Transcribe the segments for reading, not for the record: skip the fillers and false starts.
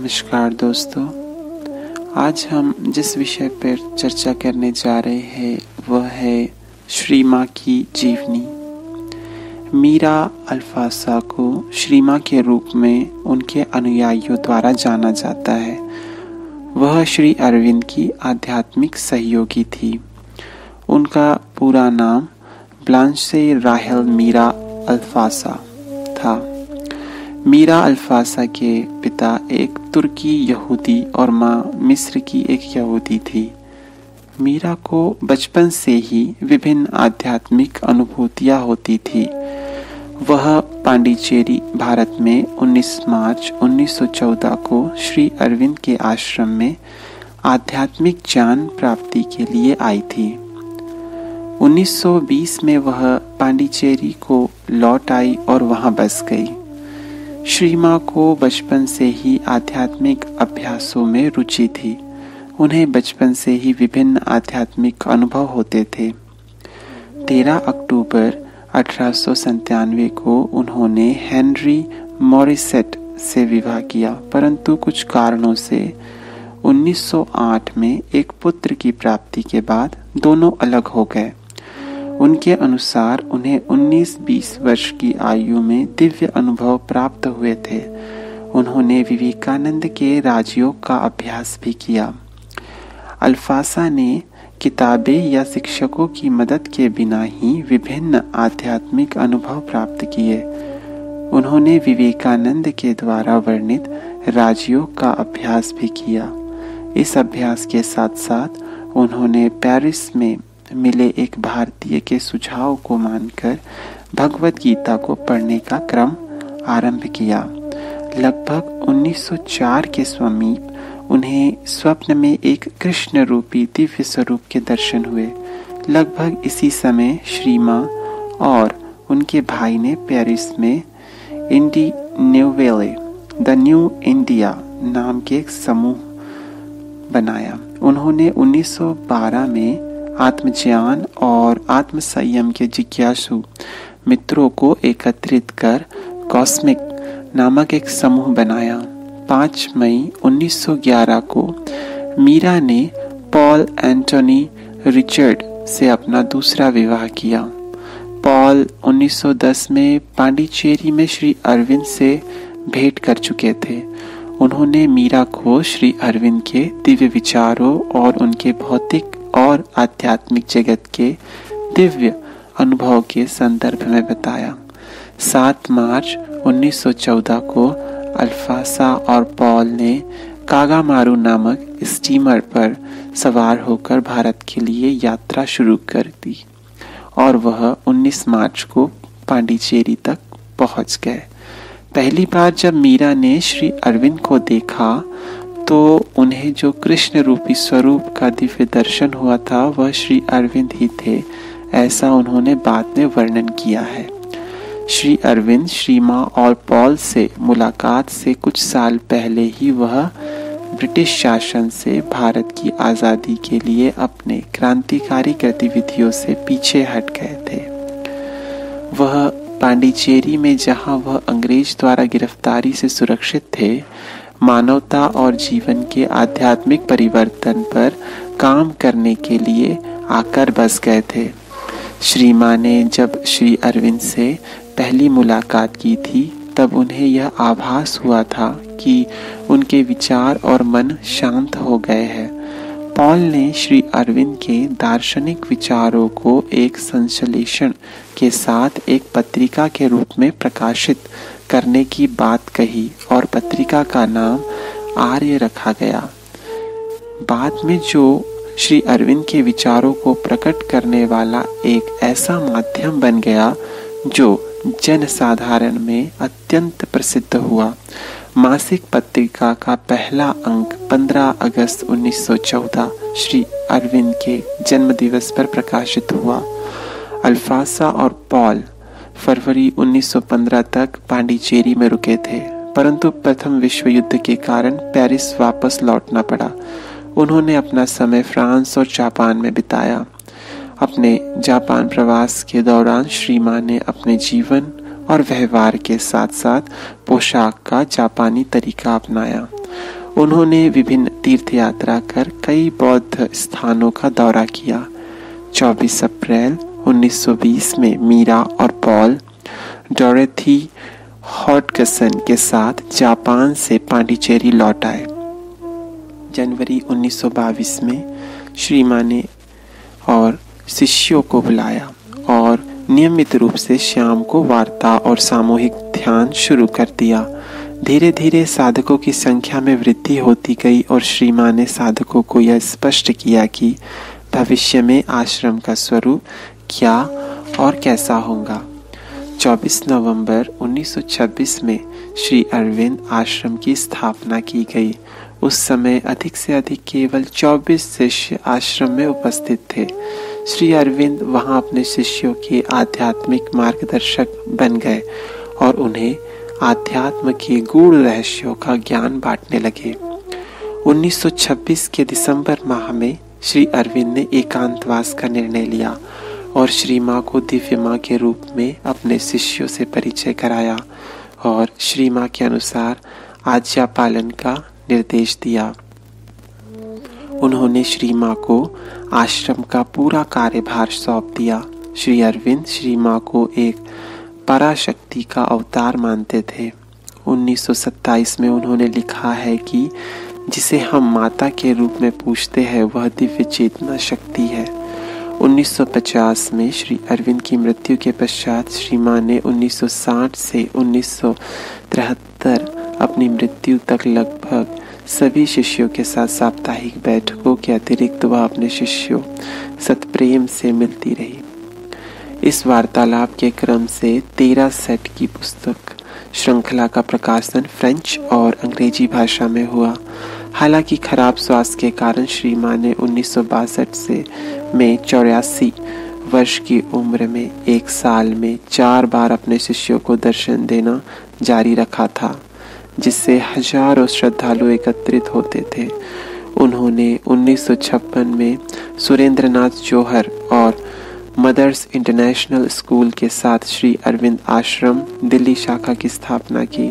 नमस्कार दोस्तों, आज हम जिस विषय पर चर्चा करने जा रहे हैं वह है श्री माँ की जीवनी। मीरा अल्फासा को श्री माँ के रूप में उनके अनुयायियों द्वारा जाना जाता है। वह श्री अरविंद की आध्यात्मिक सहयोगी थी। उनका पूरा नाम ब्लांचे राहेल मीरा अल्फासा था। मीरा अल्फासा के पिता एक तुर्की यहूदी और माँ मिस्र की एक यहूदी थी। मीरा को बचपन से ही विभिन्न आध्यात्मिक अनुभूतियाँ होती थी। वह पांडिचेरी, भारत में 19 मार्च 1914 को श्री अरविंद के आश्रम में आध्यात्मिक ज्ञान प्राप्ति के लिए आई थी। 1920 में वह पांडिचेरी को लौट आई और वहां बस गई। श्री माँ को बचपन से ही आध्यात्मिक अभ्यासों में रुचि थी। उन्हें बचपन से ही विभिन्न आध्यात्मिक अनुभव होते थे। 13 अक्टूबर 1897 को उन्होंने हेनरी मॉरिसेट से विवाह किया, परंतु कुछ कारणों से 1908 में एक पुत्र की प्राप्ति के बाद दोनों अलग हो गए। उनके अनुसार उन्हें 19-20 वर्ष की आयु में दिव्य अनुभव प्राप्त हुए थे। उन्होंने विवेकानंद के राजयोग का अभ्यास भी किया। अल्फासा ने किताबें या शिक्षकों की मदद के बिना ही विभिन्न आध्यात्मिक अनुभव प्राप्त किए। उन्होंने विवेकानंद के द्वारा वर्णित राजयोग का अभ्यास भी किया। इस अभ्यास के साथ साथ उन्होंने पेरिस में मिले एक भारतीय के सुझाव को मानकर भगवत गीता को पढ़ने का क्रम आरंभ किया। लगभग 1904 के समीप उन्हें स्वप्न में एक कृष्ण रूपी दिव्य स्वरूप के दर्शन हुए। लगभग इसी समय श्री माँ और उनके भाई ने पेरिस में इंडी नोवेले द न्यू इंडिया नाम के एक समूह बनाया। उन्होंने 1912 में आत्मज्ञान और आत्म संयम के जिज्ञासु मित्रों को एकत्रित कर कॉस्मिक नामक एक समूह बनाया। 5 मई 1911 को मीरा ने पॉल एंटोनी रिचर्ड से अपना दूसरा विवाह किया। पॉल 1910 में पांडिचेरी में श्री अरविंद से भेंट कर चुके थे। उन्होंने मीरा को श्री अरविंद के दिव्य विचारों और उनके भौतिक और आध्यात्मिक जगत के दिव्य अनुभव के संदर्भ में बताया। 7 मार्च 1914 को अल्फासा और पॉल ने कागामारू नामक स्टीमर पर सवार होकर भारत के लिए यात्रा शुरू कर दी और वह 19 मार्च को पांडिचेरी तक पहुंच गए। पहली बार जब मीरा ने श्री अरविंद को देखा तो उन्हें जो कृष्ण रूपी स्वरूप का दिव्य दर्शन हुआ था वह श्री अरविंद ही थे, ऐसा उन्होंने बाद में वर्णन किया है। श्री अरविंद, श्री माँ और पॉल से मुलाकात से कुछ साल पहले ही वह ब्रिटिश शासन से भारत की आज़ादी के लिए अपने क्रांतिकारी गतिविधियों से पीछे हट गए थे। वह पांडिचेरी में, जहाँ वह अंग्रेज द्वारा गिरफ्तारी से सुरक्षित थे, मानवता और जीवन के आध्यात्मिक परिवर्तन पर काम करने के लिए आकर बस गए थे। श्री माँ ने जब श्री अरविंद से पहली मुलाकात की थी तब उन्हें यह आभास हुआ था कि उनके विचार और मन शांत हो गए हैं। पॉल ने श्री अरविंद के दार्शनिक विचारों को एक संश्लेषण के साथ एक पत्रिका के रूप में प्रकाशित करने की बात कही और पत्रिका का नाम आर्य रखा गया। बाद में जो श्री अरविंद के विचारों को प्रकट करने वाला एक ऐसा माध्यम बन गया जो जनसाधारण में अत्यंत प्रसिद्ध हुआ। मासिक पत्रिका का पहला अंक 15 अगस्त 1914 श्री अरविंद के जन्मदिवस पर प्रकाशित हुआ। अल्फासा और पॉल फरवरी 1915 तक पांडिचेरी में रुके थे, परंतु प्रथम विश्व युद्ध के कारण पेरिस वापस लौटना पड़ा। उन्होंने अपना समय फ्रांस और जापान में बिताया। अपने जापान प्रवास के दौरान श्री माँ ने अपने जीवन और व्यवहार के साथ साथ पोशाक का जापानी तरीका अपनाया। उन्होंने विभिन्न तीर्थ यात्रा कर कई बौद्ध स्थानों का दौरा किया। 24 अप्रैल 1920 में मीरा और पॉल डोरेथी हॉडगसन के साथ जापान से पांडिचेरी लौट आए। जनवरी 1922 में श्री मां ने और शिष्यों को बुलाया और नियमित रूप से शाम को वार्ता और सामूहिक ध्यान शुरू कर दिया। धीरे धीरे साधकों की संख्या में वृद्धि होती गई और श्री मां ने साधकों को यह स्पष्ट किया कि भविष्य में आश्रम का स्वरूप क्या और कैसा होगा। 24 नवंबर 1926 में श्री अरविंद आश्रम की स्थापना की गई। उस समय अधिक से अधिक केवल 24 शिष्य आश्रम में उपस्थित थे। श्री अरविंद वहां अपने शिष्यों के आध्यात्मिक मार्गदर्शक बन गए और उन्हें आध्यात्म के गूढ़ रहस्यों का ज्ञान बांटने लगे। 1926 के दिसंबर माह में श्री अरविंद ने एकांतवास का निर्णय लिया और श्री मां को दिव्य मां के रूप में अपने शिष्यों से परिचय कराया और श्री मां के अनुसार आज्ञा पालन का निर्देश दिया। उन्होंने श्री मां को आश्रम का पूरा कार्यभार सौंप दिया। श्री अरविंद श्री मां को एक पराशक्ति का अवतार मानते थे। 1927 में उन्होंने लिखा है कि जिसे हम माता के रूप में पूजते हैं वह दिव्य चेतना शक्ति है। 1950 में श्री अरविंद की मृत्यु के पश्चात श्री मां ने 1960 से 1973 अपनी मृत्यु तक लगभग सभी शिष्यों के साथ साप्ताहिक बैठकों के अतिरिक्त वह अपने शिष्यों सतप्रेम से मिलती रही। इस वार्तालाप के क्रम से 13 सेट की पुस्तक श्रृंखला का प्रकाशन फ्रेंच और अंग्रेजी भाषा में हुआ। हालांकि खराब स्वास्थ्य के कारण श्री मां ने 1962 से में 84 वर्ष की उम्र में एक साल में 4 बार अपने शिष्यों को दर्शन देना जारी रखा था, जिससे हजारों श्रद्धालु एकत्रित होते थे। उन्होंने 1956 में सुरेंद्रनाथ जौहर और मदर्स इंटरनेशनल स्कूल के साथ श्री अरविंद आश्रम दिल्ली शाखा की स्थापना की।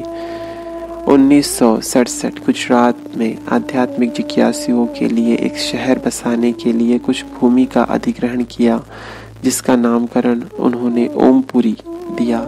1967 गुजरात में आध्यात्मिक जिज्ञासुओं के लिए एक शहर बसाने के लिए कुछ भूमि का अधिग्रहण किया, जिसका नामकरण उन्होंने ओमपुरी दिया।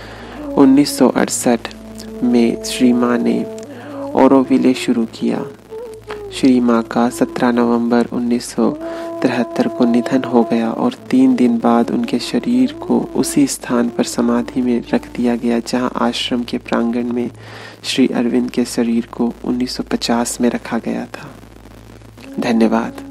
1968 में श्री मां ने ओरोविले शुरू किया। श्री मां का 17 नवंबर 1973 को निधन हो गया और 3 दिन बाद उनके शरीर को उसी स्थान पर समाधि में रख दिया गया जहां आश्रम के प्रांगण में श्री अरविंद के शरीर को 1950 में रखा गया था। धन्यवाद।